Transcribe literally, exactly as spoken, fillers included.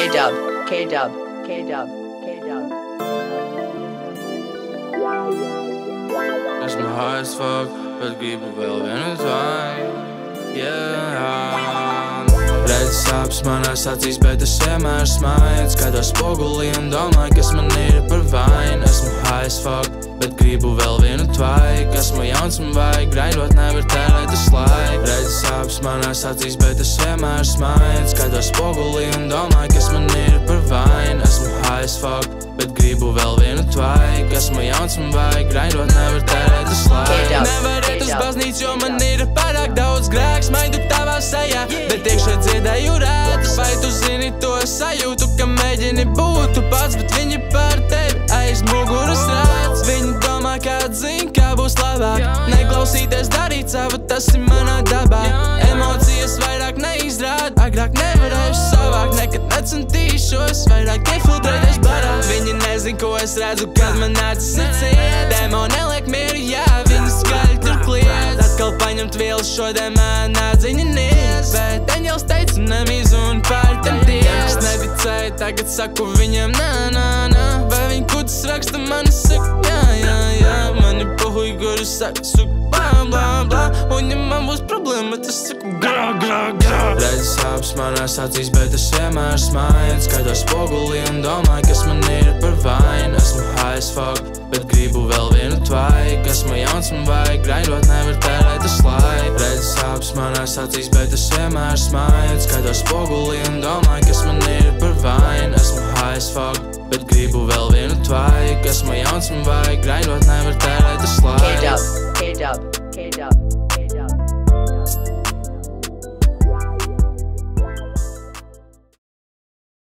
K-Dub, K-Dub, K-Dub, K-Dub. Esmu high as fuck, bet gribu vēl vienu tvai. Yeah. Redz sāpes manās acīs, bet es vienmēr smaidu. Skatos spogulī un domāju, kas man ir par vainu. Esmu high as fuck, bet gribu vēl vienu tvai. Esmu jauns un vajag, grindot nevar tērēt uz laiku. Redz sāpes manās acīs, bet es vienmēr smaidu. Skatos spogulī un domāju, kas man ir par vainu. Esmu high as fuck, bet gribu vēl vienu tvai. Esmu jauns un vajag, grindot nevar tērēt uz laiku. Nevar iet uz baznīcu, jo man ir pārāk daudz grēks. Maidu tavā sejā, bet iekšā dziedēju rātas. Vai tu zini to sajūtu, ka mēģini būt tu pats, bet viņi par tevi aiz muguras rāds. Viņi domā, kā zin, kā būs labāk. Neklausīties, darīt savu, tas ir manā dabā. Emocijas vairāk neizrād, agrāk nevarēšu savākt. Nekad necentīšos, vairāk iefiltrēties barā. Viņi nezin, ko es redzu, kad man acis neciet. Demo neliek mieru, jā, viņi skaļi tur kliedz. Atkal paņemt vielas, šodien man atziņa niedz. Bet eņģels teica nemīz un pār tiem ties. Es neticēju, tagad saku viņam nā, nā, nā. Vai viņi kutas raksta, mani saka jā, jā, jā. Mani pohuj, guru saka, suka blā, blā, blā. Un ja man būs problēma, tas saku grā, grā, grā. Redz sāpes manās acīs, bet es vienmēr smaidu. Skatos spogulī un domāju, kas man ir par vainu. Esmu high as fuck, bet gribu vēl vienu tvai. Esmu jauns un vajag, grindot nevar tērēt uz laiku. Redz sāpes manās acīs, bet es vienmēr smaidu. Skatos spogulī un domāju, kas man ir par vainu. Esmu high as fuck, bet gribu vēl vienu tvai. Esmu jauns un vajag, grindot nevar tērēt uz laiku. K-Dub, K-Dub, K-Dub.